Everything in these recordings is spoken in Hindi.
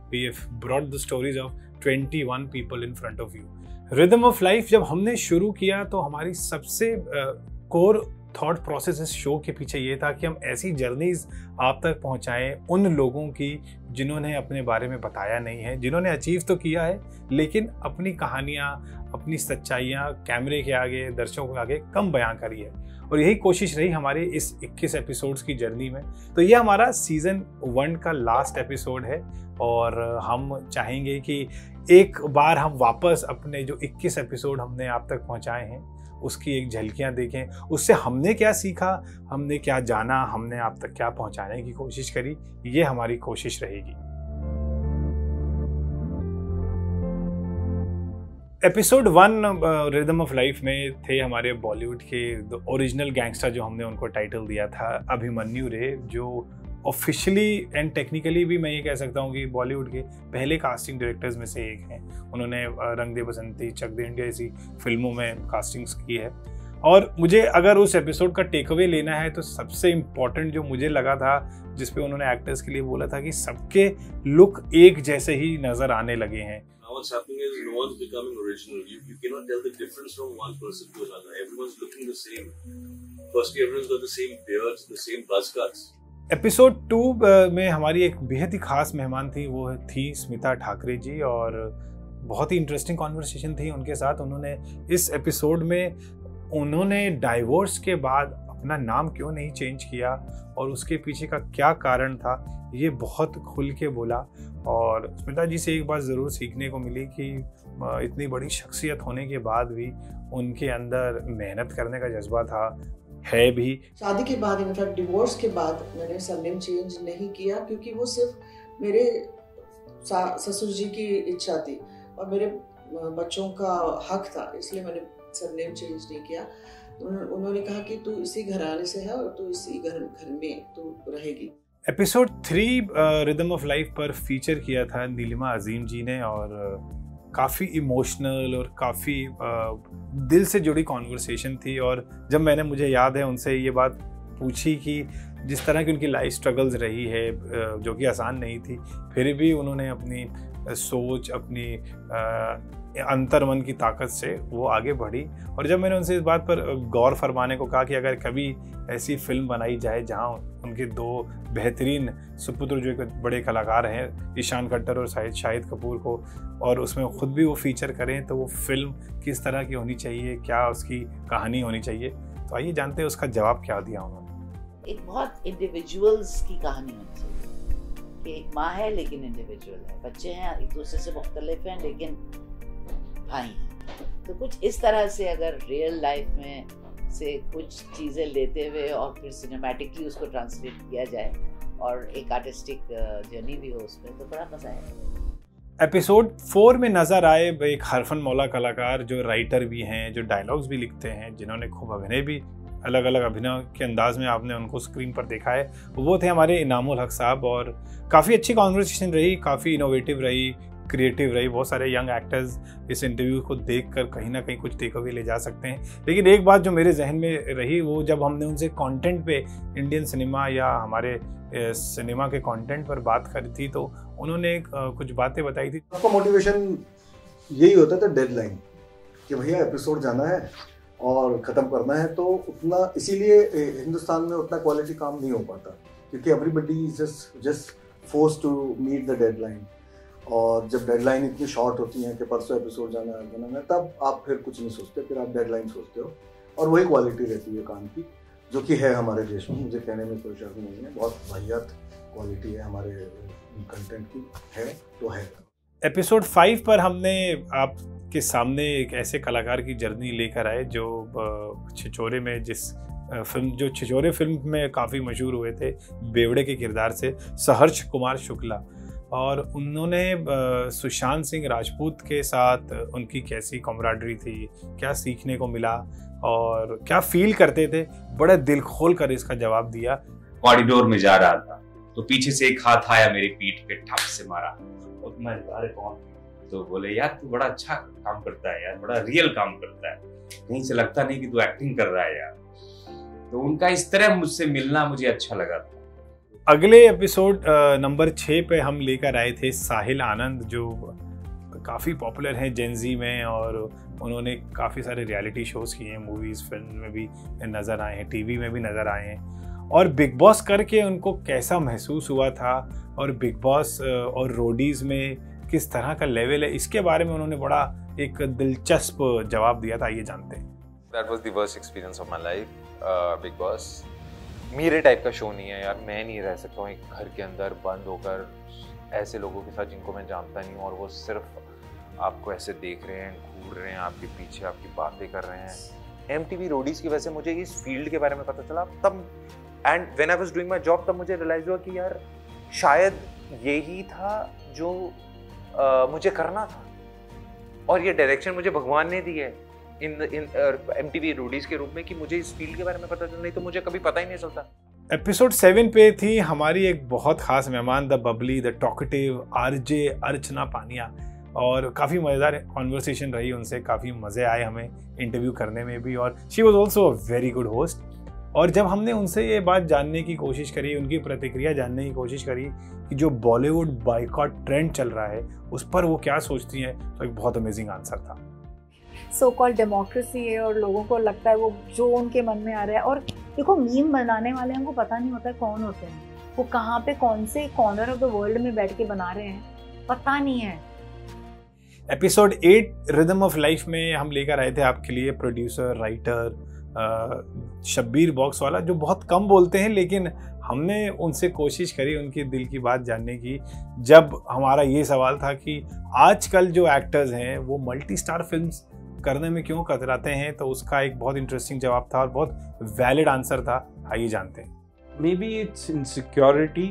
we have brought the stories of 21 people in front of you. Rhythm of Life जब हमने शुरू किया तो हमारी सबसे कोर थॉट प्रोसेस इस शो के पीछे ये था कि हम ऐसी जर्नीज आप तक पहुंचाएं उन लोगों की जिन्होंने अपने बारे में बताया नहीं है, जिन्होंने अचीव तो किया है लेकिन अपनी कहानियां, अपनी सच्चाइयां कैमरे के आगे, दर्शकों के आगे कम बयां करी है। और यही कोशिश रही हमारी इस 21 एपिसोड्स की जर्नी में। तो ये हमारा सीजन 1 का लास्ट एपिसोड है और हम चाहेंगे कि एक बार हम वापस अपने जो 21 एपिसोड हमने आप तक पहुंचाए हैं उसकी एक झलकियां देखें, उससे हमने क्या सीखा, हमने क्या जाना, हमने आप तक क्या पहुंचाने की कोशिश करी, ये हमारी कोशिश रहेगी। एपिसोड 1 रिदम ऑफ लाइफ में थे हमारे बॉलीवुड के ओरिजिनल गैंगस्टर, जो हमने उनको टाइटल दिया था अभिमन्यु रे, जो ऑफिशियली एंड टेक्निकली भी मैं ये कह सकता हूँ कि बॉलीवुड के पहले कास्टिंग डायरेक्टर्स में से एक हैं। उन्होंने रंग दे बसंती, चक दे इंडिया ऐसी फिल्मों में कास्टिंग्स की है। और मुझे अगर उस एपिसोड का टेक अवे लेना है तो सबसे इम्पॉर्टेंट जो मुझे लगा था, जिस पे उन्होंने एक्टर्स के लिए बोला था कि सबके लुक एक जैसे ही नजर आने लगे हैं। What's happening is no one's becoming original. You cannot tell the difference from one person to another. Everyone's looking the same. Firstly, everyone's got the same beards, the same buzz cuts. Episode 2 में हमारी एक बेहद ही खास मेहमान थी, वो थी स्मिता ठाकरे जी, और बहुत ही इंटरेस्टिंग कॉन्वर्सेशन थी उनके साथ। उन्होंने इस एपिसोड में उन्होंने डाइवोर्स के बाद अपना नाम क्यों नहीं चेंज किया और उसके पीछे का क्या कारण था, ये बहुत खुल के बोला। और स्मिता जी से एक बात ज़रूर सीखने को मिली कि इतनी बड़ी शख्सियत होने के बाद भी उनके अंदर मेहनत करने का जज्बा था, है भी। शादी के बाद, इनफैक्ट डिवोर्स के बाद, मैंने सरनेम चेंज नहीं किया क्योंकि वो सिर्फ मेरे ससुर जी की इच्छा थी और मेरे बच्चों का हक था, इसलिए मैंने सरनेम चेंज नहीं किया। उन्होंने कहा कि तू इसी घराने से है और तू इसी घर में तू रहेगी। एपिसोड 3 रिदम ऑफ लाइफ पर फीचर किया था नीलिमा अजीम जी ने, और काफ़ी इमोशनल और काफ़ी दिल से जुड़ी कॉन्वर्सेशन थी। और जब मैंने, मुझे याद है, उनसे ये बात पूछी कि जिस तरह की उनकी लाइफ स्ट्रगल्स रही है, जो कि आसान नहीं थी, फिर भी उन्होंने अपनी सोच, अपनी अंतर्मन की ताकत से वो आगे बढ़ी। और जब मैंने उनसे इस बात पर गौर फरमाने को कहा कि अगर कभी ऐसी फिल्म बनाई जाए जहां उनके 2 बेहतरीन सुपुत्र जो एक बड़े कलाकार हैं, ईशान खट्टर और शाहिद कपूर को, और उसमें ख़ुद भी वो फीचर करें, तो वो फिल्म किस तरह की होनी चाहिए, क्या उसकी कहानी होनी चाहिए। तो आइए जानते हैं उसका जवाब क्या दिया उन्होंने। एक बहुत इंडिविजुअल्स की कहानी होनी चाहिए कि एक माँ है लेकिन इंडिविजुअल है, बच्चे हैं एक दूसरे से मुख्तलिफ हैं लेकिन भाई हैं। तो कुछ इस तरह से अगर रियल लाइफ में से कुछ चीज़ें लेते हुए और फिर सिनेमैटिकली उसको ट्रांसलेट किया जाए और एक आर्टिस्टिक जर्नी भी हो उसमें, तो बड़ा मजा आएगा। एपिसोड 4 में नज़र आए एक हरफन मौला कलाकार, जो राइटर भी हैं, जो डायलॉग्स भी लिखते हैं, जिन्होंने खूब अभिनय भी, अलग अलग अभिनय के अंदाज में आपने उनको स्क्रीन पर देखा है, वो थे हमारे इनामुल हक साहब। और काफ़ी अच्छी कॉन्वर्सेशन रही, काफ़ी इनोवेटिव रही, क्रिएटिव रही। बहुत सारे यंग एक्टर्स इस इंटरव्यू को देखकर कहीं ना कहीं कुछ टेक अवे ले जा सकते हैं। लेकिन एक बात जो मेरे जहन में रही, वो जब हमने उनसे कंटेंट पे, इंडियन सिनेमा या हमारे सिनेमा के कंटेंट पर बात करी थी, तो उन्होंने कुछ बातें बताई थी। आपका मोटिवेशन यही होता था, डेडलाइन, कि भैया एपिसोड जाना है और ख़त्म करना है। तो उतना, इसीलिए हिंदुस्तान में उतना क्वालिटी काम नहीं हो पाता, क्योंकि everybody is just forced to meet the deadline. और जब डेडलाइन इतनी शॉर्ट होती है कि परसों एपिसोड जाना है, तब आप फिर कुछ नहीं सोचते, फिर आप डेडलाइन सोचते हो। और वही क्वालिटी रहती है काम की, जो कि है हमारे देश में, मुझे कहने में कोई शक नहीं है। बहुत वाहियात क्वालिटी है हमारे कंटेंट की, है तो है। एपिसोड 5 पर हमने आपके सामने एक ऐसे कलाकार की जर्नी लेकर आए जो छिछोरे में, जो छिछोरे फिल्म में काफ़ी मशहूर हुए थे बेवड़े के किरदार से, सहर्ष कुमार शुक्ला। और उन्होंने सुशांत सिंह राजपूत के साथ उनकी कैसी कॉमराडरी थी, क्या सीखने को मिला और क्या फील करते थे, बड़ा दिल खोल कर इसका जवाब दिया। कॉरिडोर में जा रहा था तो पीछे से एक हाथ आया, मेरी पीठ पे ठप से मारा। और मैं, अरे कौन? तो बोले, यार तू बड़ा अच्छा काम करता है यार, बड़ा रियल काम करता है, कहीं से लगता नहीं कि तू एक्टिंग कर रहा है यार। तो उनका इस तरह मुझसे मिलना मुझे अच्छा लगा था। अगले एपिसोड नंबर 6 पे हम लेकर आए थे साहिल आनंद, जो काफ़ी पॉपुलर हैं जेनजी में और उन्होंने काफ़ी सारे रियलिटी शोज़ किए हैं, मूवीज़ फिल्म में भी नज़र आए हैं, टीवी में भी नज़र आए हैं। और बिग बॉस करके उनको कैसा महसूस हुआ था और बिग बॉस और रोडीज़ में किस तरह का लेवल है, इसके बारे में उन्होंने बड़ा एक दिलचस्प जवाब दिया था। आइए जानते हैं। That was the worst experience of my life, Big Boss. मेरे टाइप का शो नहीं है यार, मैं नहीं रह सकता हूँ एक घर के अंदर बंद होकर ऐसे लोगों के साथ जिनको मैं जानता नहीं हूँ और वो सिर्फ आपको ऐसे देख रहे हैं, घूर रहे हैं आपके पीछे, आपकी बातें कर रहे हैं। MTV रोडीज़ की वजह से मुझे इस फील्ड के बारे में पता चला तब, and when I was doing my job तब मुझे रियलाइज हुआ कि यार शायद यही था जो मुझे करना था और ये डायरेक्शन मुझे भगवान ने दी है इन MTV रोडीज़ के रूप में कि मुझे इस फील्ड के बारे में पता चला, नहीं तो मुझे कभी पता ही नहीं चलता। एपिसोड 7 पे थी हमारी एक बहुत खास मेहमान, the bubbly, the talkative RJ Archana Paniya, और काफ़ी मज़ेदार कॉन्वर्सेशन रही उनसे, काफ़ी मज़े आए हमें इंटरव्यू करने में भी, और she was also a very good host. और जब हमने उनसे ये बात जानने की कोशिश करी, उनकी प्रतिक्रिया जानने की कोशिश करी कि जो बॉलीवुड बाइकॉट ट्रेंड चल रहा है उस पर वो क्या सोचती हैं, तो एक बहुत अमेजिंग आंसर था। सो कॉल्ड डेमोक्रेसी है और लोगों को लगता है वो जो उनके मन में आ रहा है। और देखो, मीम बनाने वाले हमको पता नहीं होता कौन होते हैं, वो कहाँ पे कौन से कॉर्नर ऑफ द वर्ल्ड में बैठ के बना रहे हैं, पता नहीं है। एपिसोड 8 रिदम ऑफ लाइफ में हम लेकर आए थे आपके लिए प्रोड्यूसर राइटर शब्बीर बॉक्स वाला, जो बहुत कम बोलते हैं, लेकिन हमने उनसे कोशिश करी उनकी दिल की बात जानने की। जब हमारा ये सवाल था कि आजकल जो एक्टर्स हैं वो मल्टी स्टार फिल्म्स करने में क्यों कतराते हैं, तो उसका एक बहुत इंटरेस्टिंग जवाब था और बहुत वैलिड आंसर था। आइए जानते हैं। Maybe it's insecurity.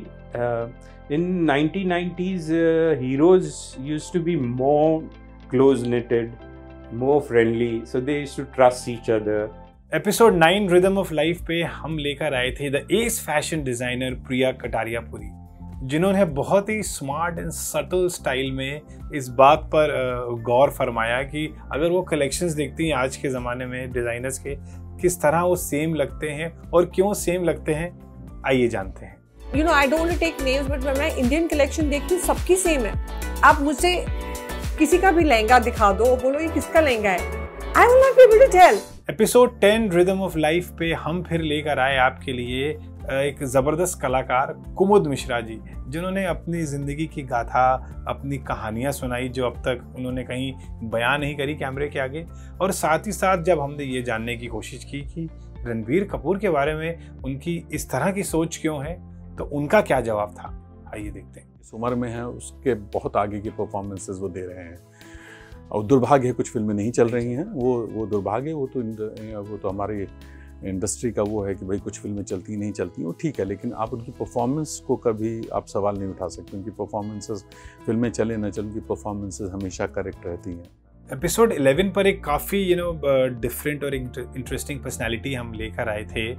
In 1990s, heroes used to be more close-knitted, more friendly, so they used to trust each other. Episode 9 rhythm of life पे हम लेकर आए थे the ace fashion designer Priya Katariyapuri, जिन्होंने बहुत ही स्मार्ट एंड सटल स्टाइल में इस बात पर गौर फरमाया कि अगर वो कलेक्शंस देखती हैं आज के ज़माने में डिज़ाइनर्स के, किस तरह वो सेम लगते हैं और क्यों सेम लगते हैं। आइए जानते हैं। You know, I don't want to take names, but मैं इंडियन कलेक्शन देखती हूँ सबकी सेम है। आप मुझे किसी का भी लहंगा दिखा दो, बोलो ये किसका लहंगा है, I will not be able to tell. Episode 10 rhythm of life पे हम फिर लेकर आए आपके लिए एक ज़बरदस्त कलाकार कुमुद मिश्रा जी, जिन्होंने अपनी ज़िंदगी की गाथा, अपनी कहानियाँ सुनाई जो अब तक उन्होंने कहीं बयान नहीं करी कैमरे के आगे। और साथ ही साथ जब हमने ये जानने की कोशिश की कि रणबीर कपूर के बारे में उनकी इस तरह की सोच क्यों है, तो उनका क्या जवाब था, आइए देखते हैं। इस उम्र में है, उसके बहुत आगे की परफॉर्मेंसेस वो दे रहे हैं और दुर्भाग्य है कुछ फिल्में नहीं चल रही हैं। वो दुर्भाग्य, वो तो हमारी इंडस्ट्री का वो है कि भाई कुछ फिल्में चलती नहीं चलती, वो ठीक है, लेकिन आप उनकी परफॉर्मेंस को कभी आप सवाल नहीं उठा सकते। उनकी परफॉर्मेंसेस, फिल्में चले न चले, उनकी परफॉर्मेंसेस हमेशा करेक्ट रहती हैं। एपिसोड 11 पर एक काफ़ी डिफरेंट और इंटरेस्टिंग पर्सनालिटी हम लेकर आए थे,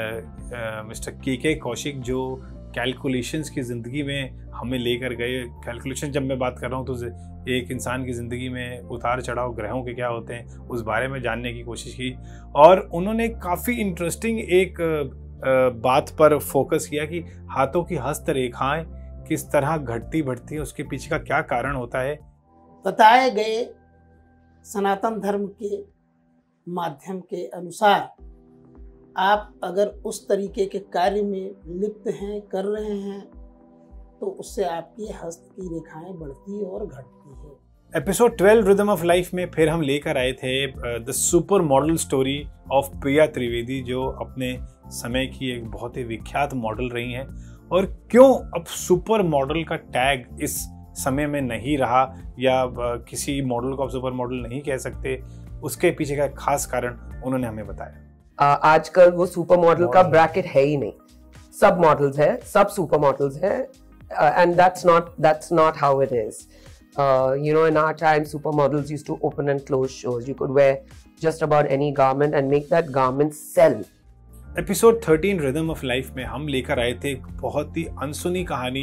मिस्टर के कौशिक, जो कैलकुलेशंस की ज़िंदगी में हमें लेकर गए। कैलकुलेशन जब मैं बात कर रहा हूँ तो एक इंसान की ज़िंदगी में उतार चढ़ाव ग्रहों के क्या होते हैं उस बारे में जानने की कोशिश की, और उन्होंने काफ़ी इंटरेस्टिंग एक बात पर फोकस किया कि हाथों की हस्तरेखाएं किस तरह घटती बढ़ती हैं, उसके पीछे का क्या कारण होता है। बताए गए सनातन धर्म के माध्यम के अनुसार आप अगर उस तरीके के कार्य में लिप्त हैं, कर रहे हैं, तो उससे आपकी हस्त की रेखाएं बढ़ती और घटती है। एपिसोड 12 रिदम ऑफ लाइफ में फिर हम लेकर आए थे the supermodel story of Priya Trivedi, जो अपने समय की एक बहुत ही विख्यात मॉडल रही हैं, और क्यों अब सुपर मॉडल का टैग इस समय में नहीं रहा, या किसी मॉडल को आप सुपर मॉडल नहीं कह सकते, उसके पीछे का खास कारण उन्होंने हमें बताया। आजकल वो सुपर मॉडल का ब्रैकेट है ही नहीं, सब मॉडल्स हैं, सब सुपर मॉडल्स हैं, and that's not how it is. You know, in our time, supermodels used to open and close shows. You could wear just about any garment and make that garment sell. Episode 13 rhythm of life में हम लेकर आए थे एक बहुत ही अनसुनी कहानी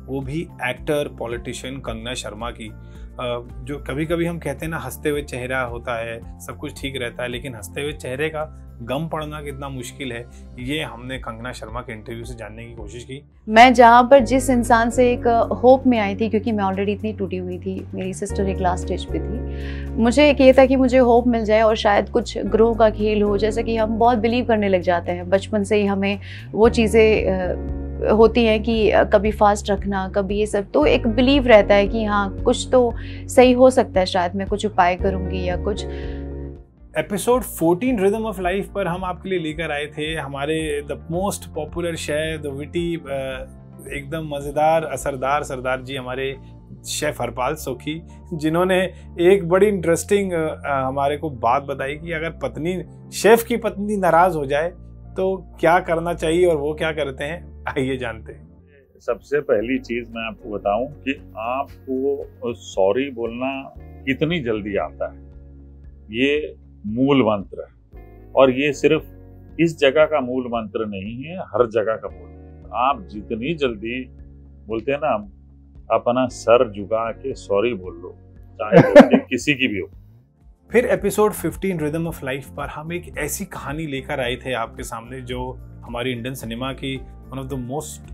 वो भी एक्टर पॉलिटिशियन कंगना शर्मा की। जो कभी कभी हम कहते हैं ना, हंसते हुए चेहरा होता है, सब कुछ ठीक रहता है, लेकिन हंसते हुए चेहरे का गम पड़ना कितना मुश्किल है, ये हमने कंगना शर्मा के इंटरव्यू से जानने की कोशिश की। मैं जहाँ पर जिस इंसान से एक होप में आई थी, क्योंकि मैं ऑलरेडी इतनी टूटी हुई थी, मेरी सिस्टर एक लास्ट स्टेज पे थी, मुझे एक ये था कि मुझे होप मिल जाए और शायद कुछ ग्रो का खेल हो। जैसे कि हम बहुत बिलीव करने लग जाते हैं, बचपन से ही हमें वो चीज़ें होती हैं कि कभी फास्ट रखना, कभी ये सब, तो एक बिलीव रहता है कि हाँ कुछ तो सही हो सकता है, शायद मैं कुछ उपाय करूँगी या कुछ। एपिसोड 14 रिदम ऑफ लाइफ पर हम आपके लिए लेकर आए थे हमारे the most popular chef, the witty, एकदम मज़ेदार असरदार सरदार जी, हमारे शेफ हरपाल सोखी, जिन्होंने एक बड़ी इंटरेस्टिंग हमारे को बात बताई कि अगर पत्नी, शेफ की पत्नी नाराज हो जाए तो क्या करना चाहिए और वो क्या करते हैं, आइए जानते हैं। सबसे पहली चीज मैं आपको बताऊं कि आपको सॉरी बोलना कितनी जल्दी आता है, ये मूल मंत्र है। और ये सिर्फ इस जगह का मूल मंत्र नहीं है, हर जगह का मूल मंत्र। आप जितनी जल्दी बोलते हैं ना, अपना सर झुका के सॉरी बोल लो, चाहे किसी की भी हो। फिर एपिसोड 15 रिदम ऑफ लाइफ पर हम एक ऐसी कहानी लेकर आए थे आपके सामने जो हमारी इंडियन सिनेमा की one of the most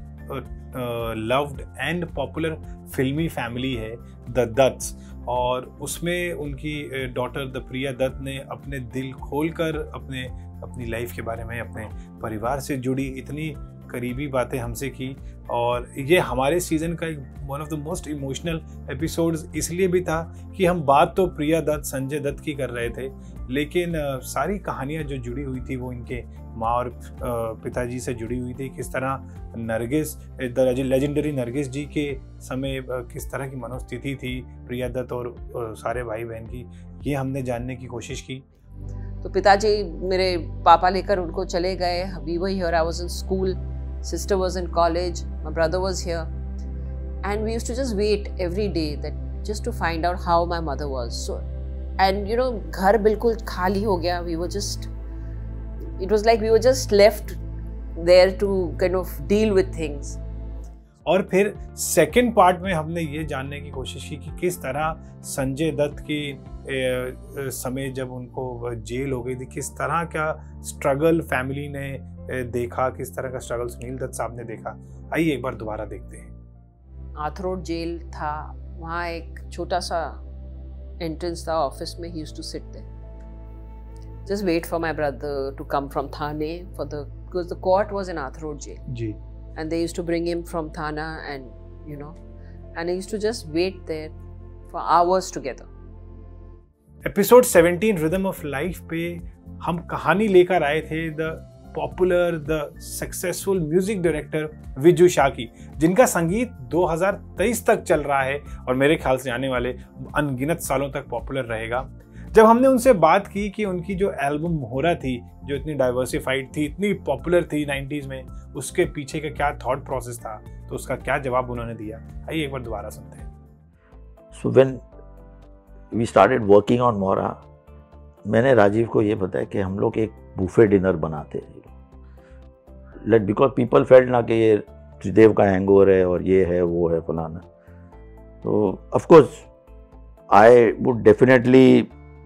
loved and popular फिल्मी फैमिली है, द दत्त्स। और उसमें उनकी डॉटर द प्रिया दत्त ने अपने दिल खोलकर अपनी लाइफ के बारे में, अपने परिवार से जुड़ी इतनी करीबी बातें हमसे की। और ये हमारे सीज़न का एक one of the most emotional episodes इसलिए भी था कि हम बात तो प्रिया दत्त, संजय दत्त की कर रहे थे, लेकिन सारी कहानियाँ जो जुड़ी हुई थी वो इनके माँ और पिताजी से जुड़ी हुई थी। किस तरह नरगिस, द लेजेंडरी नरगिस जी के समय किस तरह की मनोस्थिति थी प्रिया दत्त और सारे भाई बहन की, ये हमने जानने की कोशिश की। तो पिताजी मेरे पापा लेकर उनको चले गए। We were here, I was in school, sister was in college, my brother was here, and we used to just wait every day that just to find out how my mother was. So, and you know, घर बिल्कुल खाली हो गया. We were just, it was like we were just left there to kind of deal with things. और फिर सेकंड पार्ट में हमने ये जानने की कोशिश की कि किस तरह संजय दत्त की समय जब उनको जेल हो गई थी, किस तरह का स्ट्रगल फैमिली ने देखा, किस तरह का स्ट्रगल सुनील दत्त साहब ने देखा। आइए एक बार दोबारा देखते हैं। आर्थरोड जेल था, वहाँ एक छोटा सा एंट्रेंस था ऑफिस में। He used to sit there, just wait for my brother to come from Thane for the, because the court was in Arthur Road jail ji, and they used to bring him from Thana, and you know, and I used to just wait there for hours together. Episode 17 rhythm of life पे हम कहानी लेकर आए थे the popular, the successful music director Viju Shah की, जिनका संगीत 2023 तक चल रहा है और मेरे ख्याल से आने वाले अनगिनत सालों तक पॉपुलर रहेगा। जब हमने उनसे बात की कि उनकी जो एल्बम मोहरा थी, जो इतनी डाइवर्सिफाइड थी, इतनी पॉपुलर थी 90s में, उसके पीछे का क्या थॉट प्रोसेस था, तो उसका क्या जवाब उन्होंने दिया, आइए एक बार दोबारा सुनते हैं। So when we started working on Mohra, मैंने राजीव को ये बताया कि हम लोग एक बुफे डिनर बनाते लेट, बिकॉज पीपल फेल्ट ना कि ये त्रिदेव का हैंगओवर है और ये है वो है फलाना। तो of course I would definitely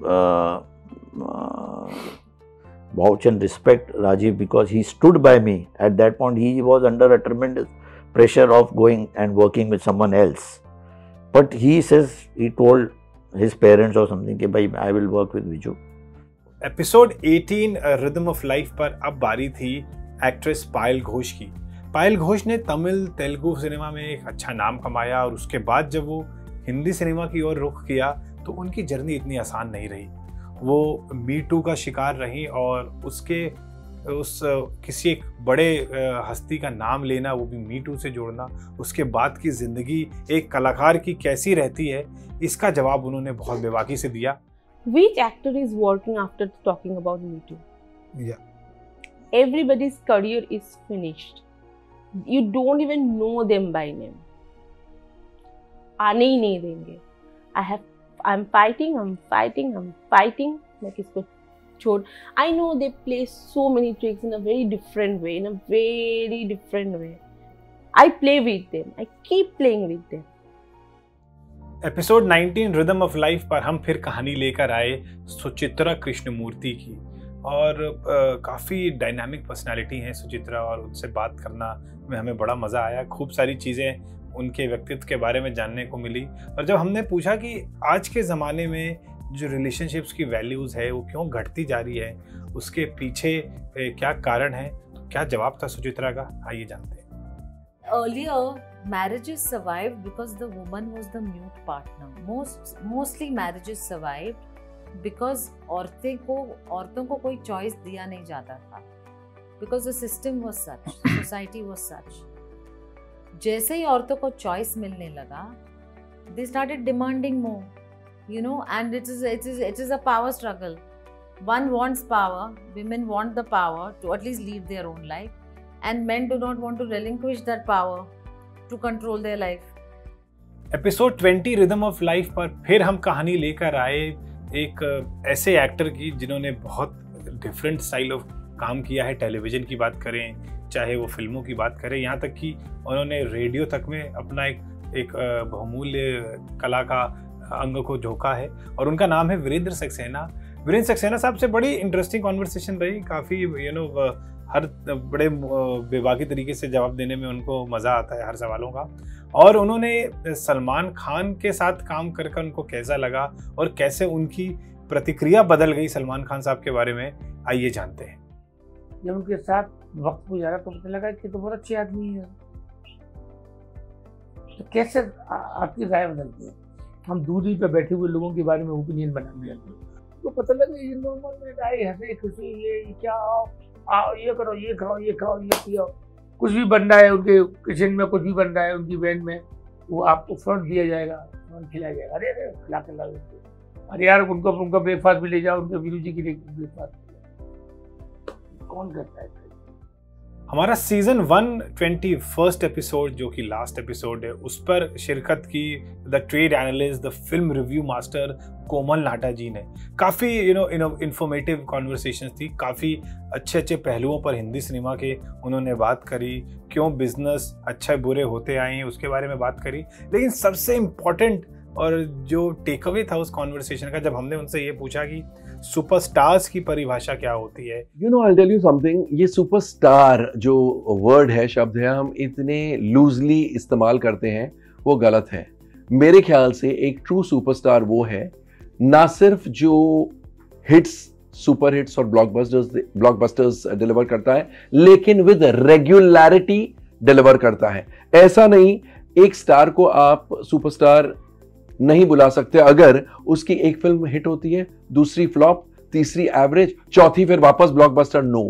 vouch and respect Rajiv because he stood by me at that point. He was under a tremendous pressure of going and working with someone else, but he says he told his parents or something कि भाई I will work with Viju. Episode 18 rhythm of life पर अब बारी थी एक्ट्रेस पायल घोष की। पायल घोष ने तमिल तेलुगु सिनेमा में एक अच्छा नाम कमाया और उसके बाद जब वो हिंदी सिनेमा की ओर रुख किया तो उनकी जर्नी इतनी आसान नहीं रही। वो मी टू का शिकार रही और उसके उस किसी एक बड़े हस्ती का नाम लेना, वो भी मी टू से जोड़ना, उसके बाद की ज़िंदगी एक कलाकार की कैसी रहती है, इसका जवाब उन्होंने बहुत बेबाकी से दिया। Which actor is working after talking about Me Too? Yeah. Everybody's career is finished. You don't even know them by name. आने ही नहीं देंगे। I'm fighting. मैं किसको छोड़? I know they play so many tricks in a very different way, I play with them. I keep playing with them. Episode 19 rhythm of life पर हम फिर कहानी लेकर आए सुचित्रा कृष्णमूर्ति की, और काफ़ी डायनामिक पर्सनालिटी हैं सुचित्रा, और उनसे बात करना में हमें बड़ा मज़ा आया। खूब सारी चीज़ें उनके व्यक्तित्व के बारे में जानने को मिली। और जब हमने पूछा कि आज के ज़माने में जो रिलेशनशिप्स की वैल्यूज़ है वो क्यों घटती जा रही है, उसके पीछे क्या कारण है, तो क्या जवाब था सुचित्रा का, आइए जानते हैं। Earlier, marriages survived because the woman was the mute partner. Mostly marriages survived because औरतों को कोई choice दिया नहीं जाता था, because the system was such, the society was such. जैसे ही औरतों को choice मिलने लगा, they started demanding more, you know, and it is a power struggle. One wants power, women want the power to at least lead their own life. And men do not want to relinquish that power to control their life. Episode 20 rhythm of life पर फिर हम कहानी लेकर आए एक ऐसे एक्टर की जिन्होंने बहुत डिफरेंट स्टाइल ऑफ काम किया है। टेलीविज़न की बात करें, चाहे वो फिल्मों की बात करें, यहाँ तक कि उन्होंने रेडियो तक में अपना एक बहुमूल्य कला का अंग को झोंका है, और उनका नाम है वीरेंद्र सक्सेना। वीरेंद्र सक्सेना साहब से बड़ी इंटरेस्टिंग कॉन्वर्सेशन रही, काफ़ी हर बड़े बेबाकी तरीके से जवाब देने में उनको मज़ा आता है हर सवालों का। और उन्होंने सलमान खान के साथ काम करके उनको कैसा लगा और कैसे उनकी प्रतिक्रिया बदल गई सलमान खान साहब के बारे में, आइए जानते हैं। जब उनके साथ वक्त गुजारा तो मुझे लगा कि तो बहुत अच्छे आदमी है, तो कैसे आपकी राय बदलती है। हम दूरी पे बैठे हुए लोगों के बारे में ओपिनियन बना लिया तो पता लगा ये नॉर्मल में आए हंसे खुशी, ये क्या आओ ये करो, ये खाओ, ये खाओ, ये पियो, कुछ भी बन रहा है उनके किचन में, कुछ भी बन रहा है उनकी वैन में, वो आपको फ्रंट दिया जाएगा, फ्रंट खिलाया जाएगा। अरे अरे खिला के ला, अरे यार उनका ब्रेकफास्ट भी ले जाओ, उनके वीरू जी की ब्रेकफास्ट कौन करता है। हमारा सीजन 1 21st एपिसोड जो कि लास्ट एपिसोड है, उस पर शिरकत की the trade analyst, the film review master Komal Nahta ji ने। काफ़ी इन्फॉर्मेटिव कॉन्वर्सेशंस थी, काफ़ी अच्छे पहलुओं पर हिंदी सिनेमा के उन्होंने बात करी, क्यों बिजनेस अच्छे बुरे होते आए हैं उसके बारे में बात करी। लेकिन सबसे इम्पोर्टेंट और जो टेक अवे था उस कॉन्वर्सेशन का, जब हमने उनसे ये पूछा कि सुपरस्टार्स की परिभाषा क्या होती है। You know I tell you something, ये सुपरस्टार जो वर्ड है, शब्द है, हम इतने लूजली इस्तेमाल करते हैं, वो गलत है। मेरे ख्याल से एक ट्रू सुपरस्टार वो है ना सिर्फ जो हिट्स, सुपर हिट्स और ब्लॉकबस्टर्स डिलीवर करता है, लेकिन विद रेगुलरिटी डिलीवर करता है। ऐसा नहीं एक स्टार को आप सुपरस्टार नहीं बुला सकते अगर उसकी एक फिल्म हिट होती है, दूसरी फ्लॉप, तीसरी एवरेज, चौथी फिर वापस blockbuster. No.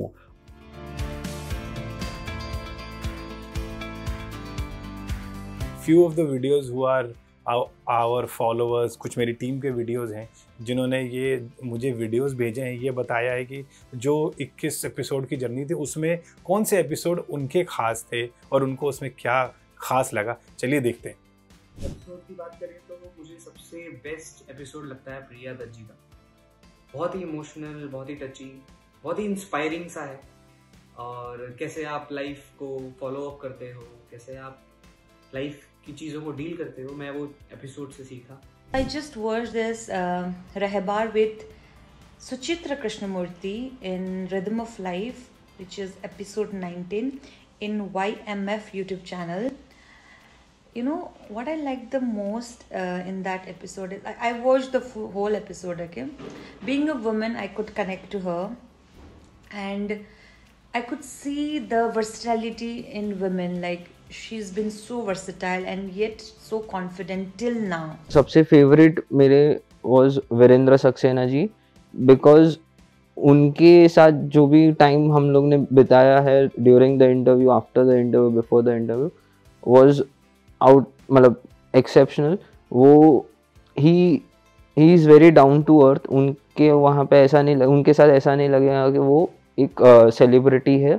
Few of the videos who are our followers, कुछ मेरी टीम के वीडियोस हैं जिन्होंने ये मुझे वीडियोस भेजे हैं, ये बताया है कि जो 21 एपिसोड की जर्नी थी उसमें कौन से एपिसोड उनके खास थे और उनको उसमें क्या खास लगा। चलिए देखते हैं। एपिसोड की बात करें तो मुझे सबसे बेस्ट एपिसोड लगता है प्रिया दत्त जी का। बहुत ही इमोशनल, बहुत ही टची, बहुत ही इंस्पायरिंग सा है, और कैसे आप लाइफ को फॉलो अप करते हो, कैसे आप लाइफ की चीज़ों को डील करते हो, मैं वो एपिसोड से सीखा। I just watched this Rahbar with Suchitra Krishnamurti in Rhythm of Life, which is episode 19 in YMF YouTube channel. You know what I liked the most in that episode is I watched the whole episode. Okay, being a woman, I could connect to her, and I could see the versatility in women. Like she's been so versatile and yet so confident till now. सबसे फेवरेट मेरे was वीरेंद्र सक्सेना जी, because उनके साथ जो भी टाइम हम लोग ने बिताया है during the interview, after the interview, before the interview, was out, मतलब एक्सेप्शनल। वो he is very down to earth. उनके वहाँ पे ऐसा नहीं, उनके साथ ऐसा नहीं लगेगा कि वो एक सेलिब्रिटी है।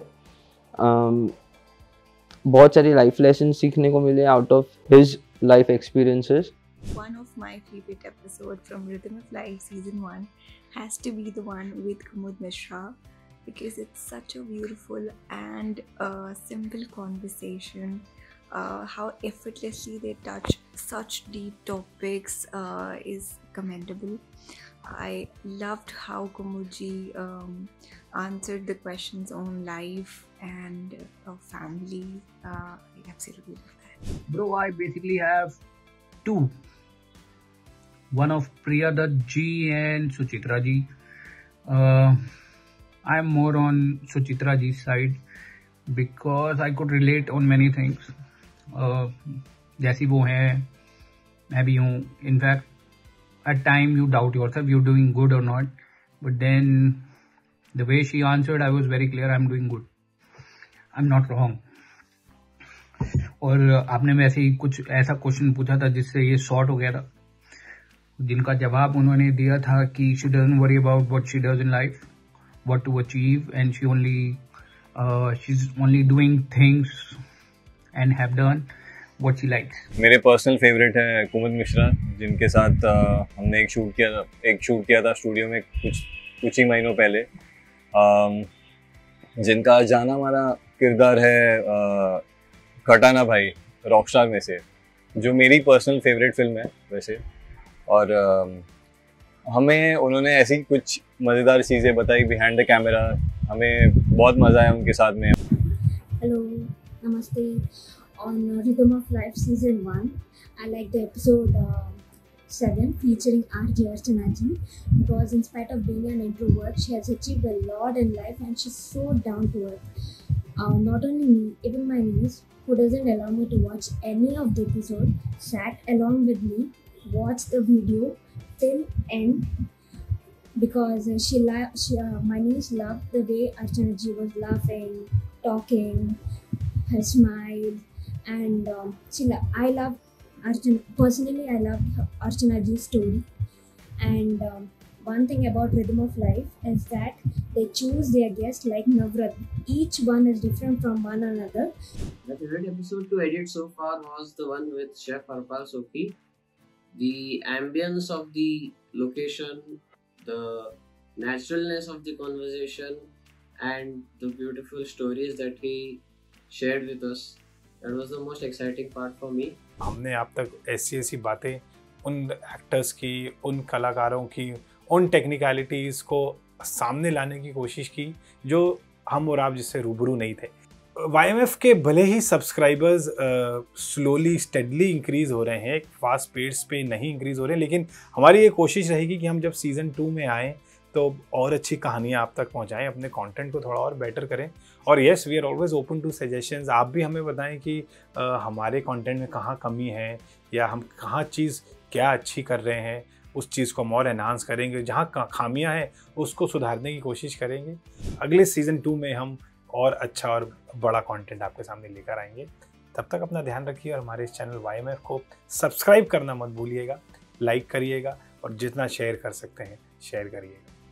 बहुत सारी लाइफ लेसन सीखने को मिले out of his life experiences. One of my favorite episode from Rhythm of Life season 1 has to be the one with Kumud Mishra, because it's such a beautiful and simple conversation how effortlessly they touch such deep topics is commendable. I loved how Kumudji answered the questions on life and family. I absolutely love that. Bro, I basically have two. One of Priya Dutt ji and Suchitra ji. I am more on Suchitra ji's side because I could relate on many things. जैसी वो है मैं भी हूँ. In fact, at time you doubt yourself, you're doing good or not, but then the way she answered, I was very clear, I'm doing good, I'm not wrong. और आपने वैसे ही कुछ ऐसा क्वेश्चन पूछा था जिससे ये शॉर्ट हो गया था, जिनका जवाब उन्होंने दिया था कि she doesn't worry about what she does in life, what to achieve, and she's only doing things and have done what she likes. मेरे पर्सनल फेवरेट है कुमुद मिश्रा, जिनके साथ हमने एक शूट किया था स्टूडियो में कुछ ही महीनों पहले, जिनका जाना माना किरदार है खटाना भाई रॉकस्टार में से, जो मेरी पर्सनल फेवरेट फिल्म है वैसे। और हमें उन्होंने ऐसी कुछ मज़ेदार चीज़ें बताई बिहाइंड द कैमरा, हमें बहुत मज़ा आया उनके साथ में। हेलो, नमस्ते। On Rhythm of Life Season 1, I like the episode 7 featuring RJ Archana ji, because in spite of being an introvert, she has achieved a lot in life and she's so down to earth. Not only me, even my niece, who doesn't allow me to watch any of the episode, sat along with me, watched the video till end, because my niece loved the way Archana ji was laughing, talking, her smile. And I love Archana. Personally, I love Archana ji's story. And one thing about Rhythm of Life is that they choose their guests like Navrat. Each one is different from one another. My favorite episode to edit so far was the one with Chef Harpal Sophi. The ambience of the location, the naturalness of the conversation, and the beautiful stories that he shared with us. That was the most exciting part for me. हमने आप तक ऐसी बातें उन एक्टर्स की, उन कलाकारों की, उन टेक्निकलिटीज़ को सामने लाने की कोशिश की जो हम और आप जिससे रूबरू नहीं थे। YMF के भले ही सब्सक्राइबर्स स्लोली स्टेडली इंक्रीज़ हो रहे हैं, एक फास्ट पेस पे नहीं इंक्रीज़ हो रहे हैं, लेकिन हमारी ये कोशिश रहेगी कि हम जब सीज़न 2 में आएँ तो और अच्छी कहानियाँ आप तक पहुँचाएँ, अपने कंटेंट को थोड़ा और बेटर करें। और yes, we are always open to suggestions. आप भी हमें बताएं कि हमारे कंटेंट में कहाँ कमी है या हम कहाँ चीज़ क्या अच्छी कर रहे हैं, उस चीज़ को हम और एनहांस करेंगे। जहाँ खामियाँ हैं उसको सुधारने की कोशिश करेंगे। अगले सीज़न 2 में हम और अच्छा और बड़ा कंटेंट आपके सामने लेकर आएंगे। तब तक अपना ध्यान रखिए और हमारे इस चैनल YMF को सब्सक्राइब करना मत भूलिएगा, लाइक करिएगा और जितना शेयर कर सकते हैं शेयर करिएगा।